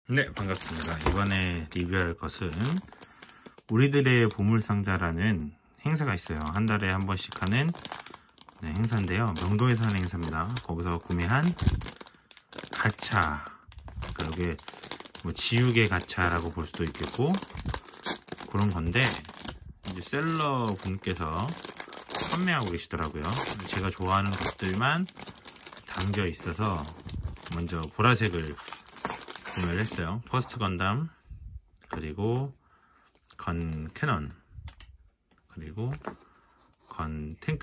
네, 반갑습니다. 이번에 리뷰할 것은 우리들의 보물상자라는 행사가 있어요. 한 달에 한 번씩 하는 행사인데요. 명동에서 하는 행사입니다. 거기서 구매한 가차, 그러니까 이게 뭐 지우개 가차라고 볼 수도 있겠고 그런 건데, 이제 셀러 분께서 판매하고 계시더라고요. 제가 좋아하는 것들만 담겨 있어서 먼저 보라색을 구매를 했어요. 퍼스트 건담, 그리고 건 캐논, 그리고 건 탱크,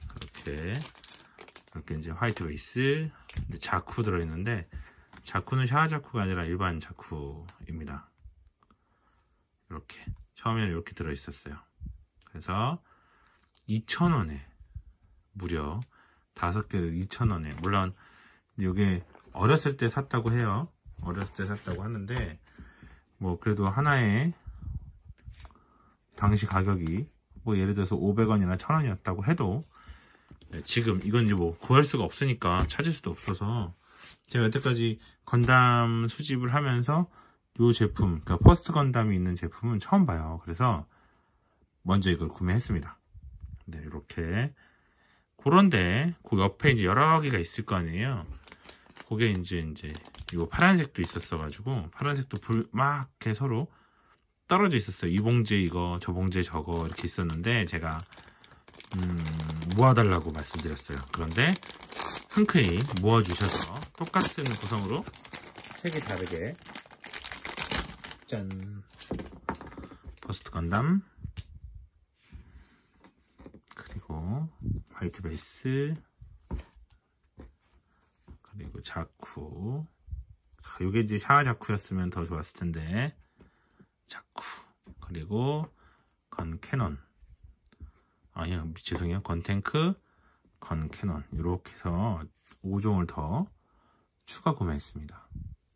이렇게 이제 화이트 베이스, 자쿠 들어있는데, 자쿠는 샤아 자쿠가 아니라 일반 자쿠입니다. 이렇게 처음에는 이렇게 들어있었어요. 그래서 2,000원에 무려 5개를 2,000원에, 물론 이게 어렸을 때 샀다고 해요. 어렸을 때 샀다고 하는데, 뭐 그래도 하나에 당시 가격이 뭐 예를 들어서 500원이나 1,000원이었다고 해도, 지금 이건 이제 뭐 구할 수가 없으니까, 찾을 수도 없어서, 제가 여태까지 건담 수집을 하면서 이 제품, 그러니까 퍼스트 건담이 있는 제품은 처음 봐요. 그래서 먼저 이걸 구매했습니다. 네, 이렇게. 그런데 그 옆에 이제 여러 개가 있을 거 아니에요. 그게 이제 이거 파란색도 있었어가지고, 파란색도 막 이렇게 서로 떨어져 있었어요. 이 봉지에 이거, 저 봉지에 저거 이렇게 있었는데, 제가 모아달라고 말씀드렸어요. 그런데 흔쾌히 모아주셔서 똑같은 구성으로 3개 다르게, 짠, 퍼스트 건담, 그리고 화이트 베이스, 그리고 자쿠. 이게 이제 샤아 자쿠였으면 더 좋았을 텐데, 자쿠, 그리고 건 캐논, 아니요, 죄송해요, 건 탱크, 건 캐논, 이렇게 해서 5종을 더 추가 구매했습니다.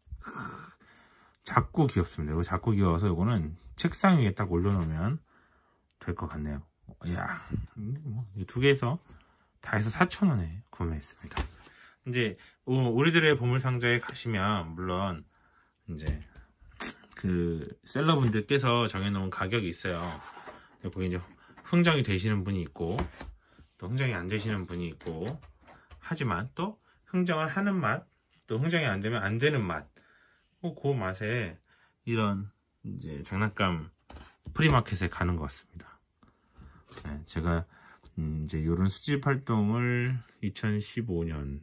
자꾸 귀엽습니다. 이거 자꾸 귀여워서 이거는 책상 위에 딱 올려놓으면 될 것 같네요. 이야, 이 두 개에서 다 해서 4,000원에 구매했습니다. 이제 우리들의 보물상자에 가시면 물론 이제 그 셀러분들께서 정해놓은 가격이 있어요. 거기 이제 흥정이 되시는 분이 있고, 또 흥정이 안 되시는 분이 있고, 하지만 또 흥정을 하는 맛, 또 흥정이 안 되면 안 되는 맛, 그 맛에 이런 이제 장난감 프리마켓에 가는 것 같습니다. 네, 제가 이제 이런 수집 활동을 2015년,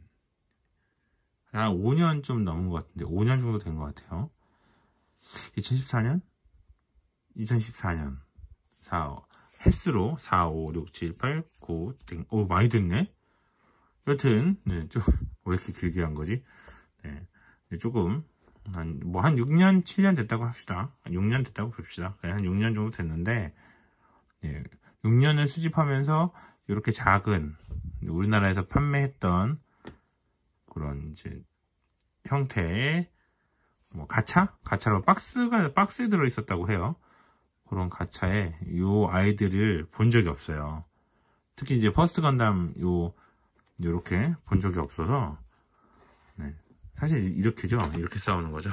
5년 좀 넘은 것 같은데, 5년 정도 된 것 같아요. 2014년? 2014년. 횟수로 4, 5, 6, 7, 8, 9, 오, 많이 됐네? 여튼, 네, 좀, 왜 이렇게 길게 한 거지? 네, 조금, 한 6년, 7년 됐다고 합시다. 6년 됐다고 봅시다. 한 6년 정도 됐는데, 네, 6년을 수집하면서, 이렇게 작은, 우리나라에서 판매했던, 그런, 이제, 형태의, 뭐, 가차로 박스에 들어있었다고 해요. 그런 가차에 요 아이들을 본 적이 없어요. 특히 이제 퍼스트 건담 요렇게 본 적이 없어서, 네. 사실 이렇게죠. 이렇게 싸우는 거죠.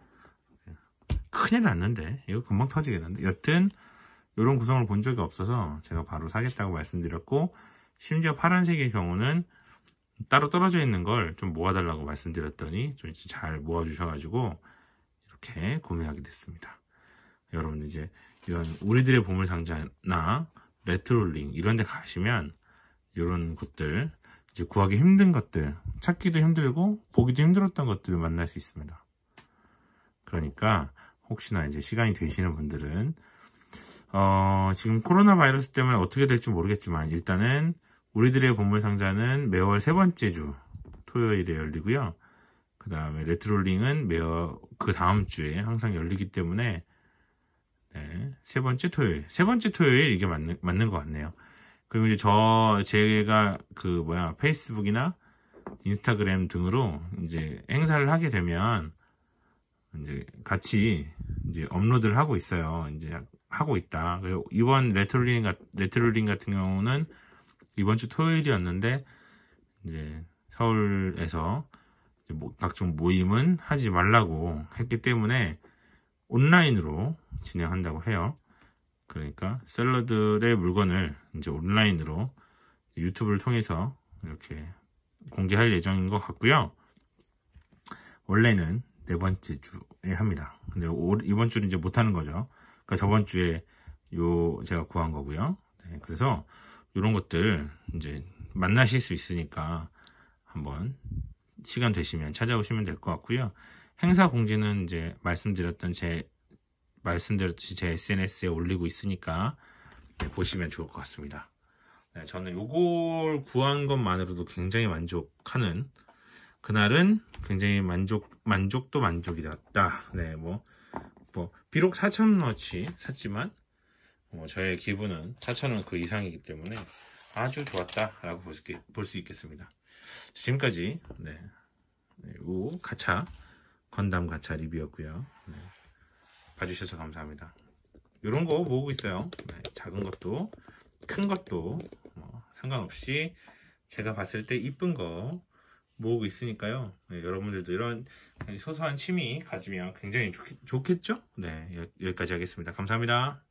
큰일 났는데, 이거 금방 터지겠는데. 여튼 요런 구성을 본 적이 없어서 제가 바로 사겠다고 말씀드렸고, 심지어 파란색의 경우는 따로 떨어져 있는 걸 좀 모아달라고 말씀드렸더니 좀 잘 모아주셔가지고 이렇게 구매하게 됐습니다. 여러분 이제 이런 우리들의 보물상자나 레트롤링 이런 데 가시면 이런 곳들, 이제 구하기 힘든 것들, 찾기도 힘들고 보기도 힘들었던 것들을 만날 수 있습니다. 그러니까 혹시나 이제 시간이 되시는 분들은 지금 코로나 바이러스 때문에 어떻게 될지 모르겠지만, 일단은 우리들의 보물상자는 매월 3번째 주 토요일에 열리고요. 그 다음에 레트롤링은 매월 그 다음 주에 항상 열리기 때문에, 네, 세 번째 토요일 이게 맞는 것 같네요. 그리고 이제 제가 페이스북이나 인스타그램 등으로 이제 행사를 하게 되면 이제 같이 이제 업로드를 하고 있어요. 이제 하고 있다. 이번 레트롤링 같은 경우는 이번 주 토요일이었는데, 이제 서울에서 각종 모임은 하지 말라고 했기 때문에 온라인으로 진행한다고 해요. 그러니까 셀러들의 물건을 이제 온라인으로 유튜브를 통해서 이렇게 공개할 예정인 것 같고요. 원래는 4번째 주에 합니다. 근데 이번 주는 이제 못하는 거죠. 그러니까 저번 주에 제가 구한 거고요. 네, 그래서 이런 것들 이제 만나실 수 있으니까 한번 시간 되시면 찾아오시면 될 것 같고요. 행사 공지는 이제 말씀드렸듯이 제 SNS에 올리고 있으니까 네, 보시면 좋을 것 같습니다. 네, 저는 요걸 구한 것만으로도 굉장히 만족하는, 그날은 굉장히 만족도 만족이었다. 네, 비록 4,000원어치 샀지만, 저의 기분은 4,000원 그 이상이기 때문에 아주 좋았다라고 볼 수 있겠습니다. 지금까지, 건담 가차 리뷰였고요. 네, 봐주셔서 감사합니다. 이런 거 모으고 있어요. 네, 작은 것도, 큰 것도, 상관없이 제가 봤을 때 이쁜 거 모으고 있으니까요. 네, 여러분들도 이런 소소한 취미 가지면 굉장히 좋겠죠? 네, 여기까지 하겠습니다. 감사합니다.